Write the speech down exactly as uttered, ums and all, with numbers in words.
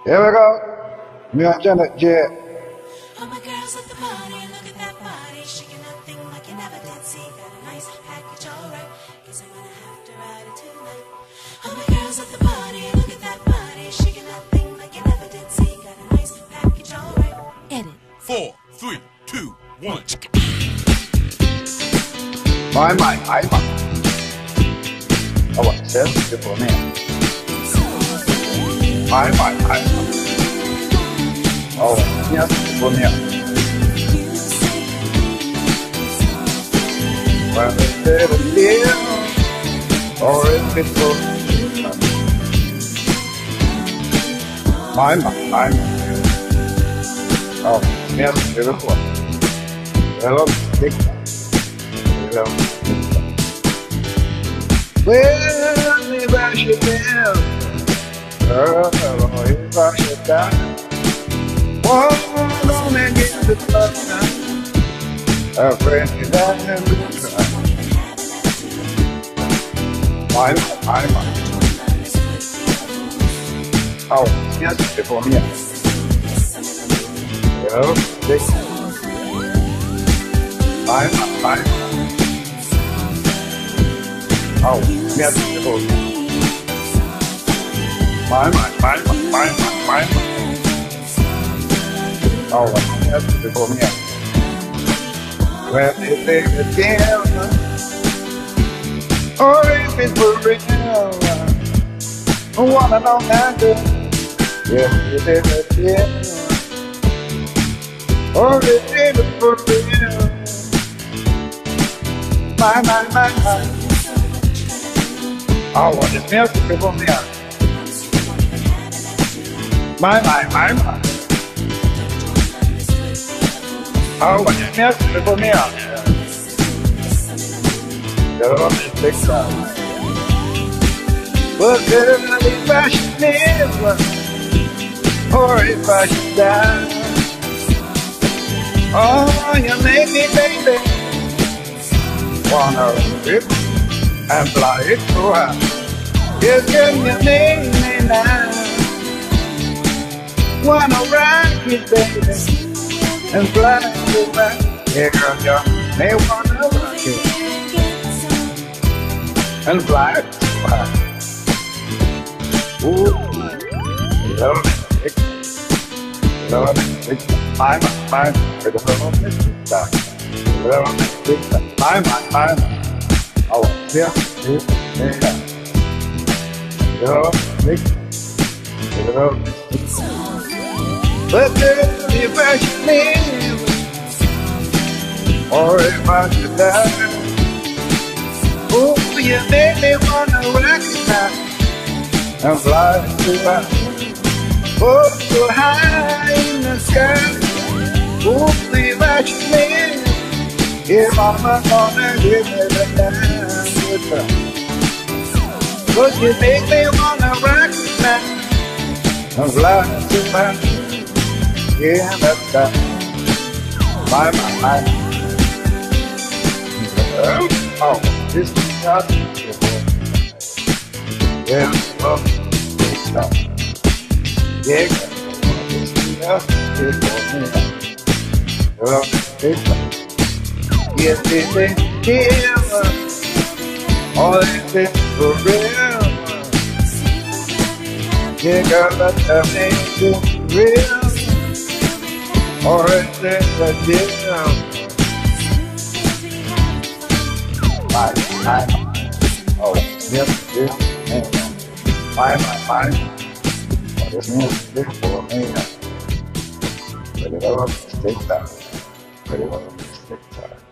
Here we go. Me and Janet J. All my girls at the party, look at that body, shaking that thing like you never did see. Got a nice package, alright. Guess I'm gonna have to ride it tonight. All my girls at the party, look at that body, shaking that thing like you never did see. Got a nice package, alright. Edit. Four, three, two, one. My, my, my, my. Oh, what it says? Beautiful man. My, my, my, my. Oh, yes, beautiful man. Well, is it a deal? Or is it for my, my, my, my. Oh, yes, beautiful. Hello, big time. Hello, big time. Well, if I should down, oh, if I should down, oh, gonna get the fuck now. A friend is out in the truck. My, my, my. Oh, yes, before me. Hello, big time. My, my, my. Oh, yes, before me. My, my, my, my, my, my, my. Oh, yes, before me. Well, if it's again, or if it's for real, I wanna know that good. Yes, if it's again, or if it's for real. My, my, my, my. Oh, what is music before me? My, my, my, my. Oh, what is music before me? Girl, it's big time. Well, girl, if I should live, or if I should die, oh, you make me, baby, wanna rip and fly it so high. Just give me a name and I wanna rock it, baby, and fly it so high. Yeah, girl, you may wanna rock it and fly it so high. Ooh, love it, love it, my, my, my, for the whole mystic time. Love it, my, my, my. Oh, yeah, yeah, yeah. Hello, Nick. Hello, Nick. But girl, if I should live, or if I should die, oh, you make me wanna rock it now and fly too high. Oh, so high in the sky. Oh, if I should live, yeah, mama gonna give me the time with her. But you make me wanna rock it now and fly too high. Yeah, that's that. My, my, my. Oh, this is not beautiful. Yeah, oh, this stuff. Yeah, this is not beautiful. Oh, this stuff. Yes, it is here, or is it for real? Yeah, girl, that's everything real, or is it a deal? My, my, oh, yes, yes, my, my, my. What is this beautiful man? Pretty well, stick down. Pretty well, stick down.